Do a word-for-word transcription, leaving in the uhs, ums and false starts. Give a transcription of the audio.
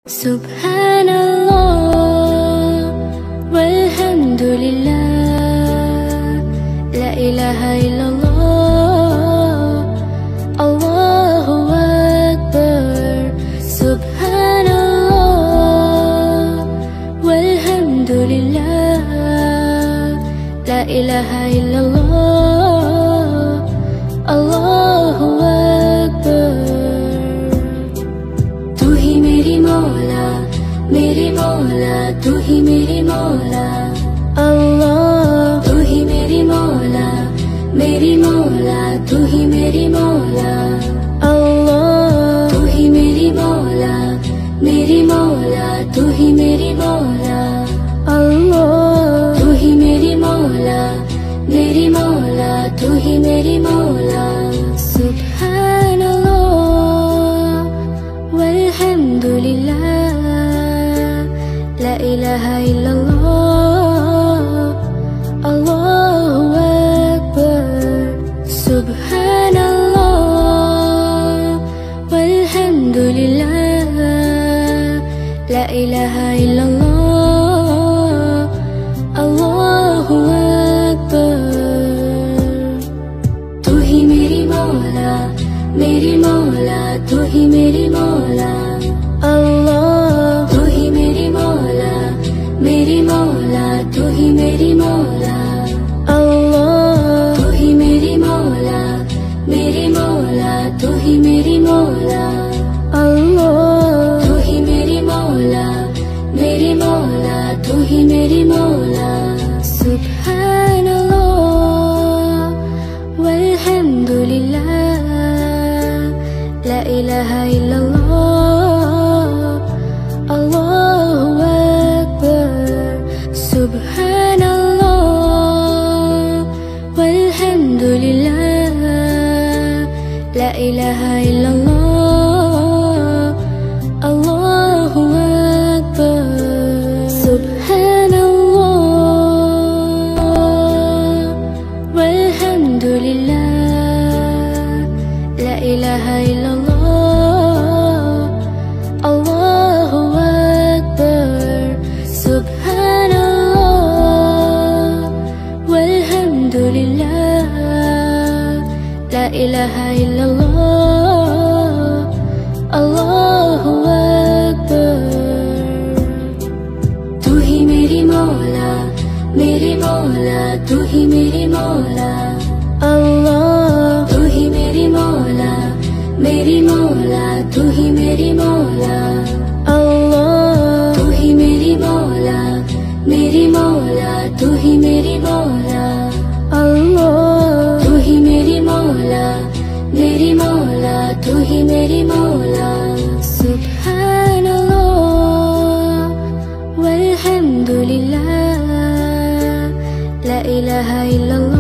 Subhanallah walhamdulillah, la ilaha illallah, Allahu Akbar. Subhanallah walhamdulillah, la ilaha illallah, Allahu Akbar. तू ही मेरी मौला, मेरी मौला, तू ही मेरी मौला, अल्लाह। तू ही मेरी मौला, मेरी मौला, तू ही मेरी मौला, अल्लाह। तू ही मेरी मौला, मेरी मौला, तू ही मेरी मौला, अल्लाह। तू ही मेरी मौला, मेरी मौला, तू ही मेरी मौला। सुब्हानल्लाह walhamdulillah, la ilaha illallah, Allahu Akbar. Subhanallah walhamdulillah, la ilaha illallah, Allahu Akbar. तू ही मेरी मौला, मेरी मौला, तू ही मेरी मौला, अल्लाह। तू ही मेरी मौला, मेरी मौला, तू ही मेरी मौला, अल्लाह। तू ही मेरी मौला, मेरी मौला, तू ही मेरी मौला, अल्लाह। तू ही मेरी मौला, मेरी मौला, तू ही मेरी मौला। सुब्हानल्लाह walhamdulillah, la ilaha illallah, Allahu Akbar. Subhanallah walhamdulillah, la ilaha illallah, Allahu Akbar. Subhanallah walhamdulillah, la ilaha illallah, Allahu Akbar. Subhanallah walhamdulillah, la ilaha illallah, Allahu Akbar. तू ही मेरी मौला, मेरी मौला, तू ही मेरी मौला, अल्लाह। तू ही मेरी मौला, मेरी मौला, तू ही मेरी मौला, अल्लाह। तू ही मेरी मौला, मेरी मौला, तू ही मेरी मौला, अल्लाह। तू ही मेरी मौला, मेरी मौला, तू ही मेरी मौला। सुब्हानल्लाह walhamdulillah, la ilaha illallah,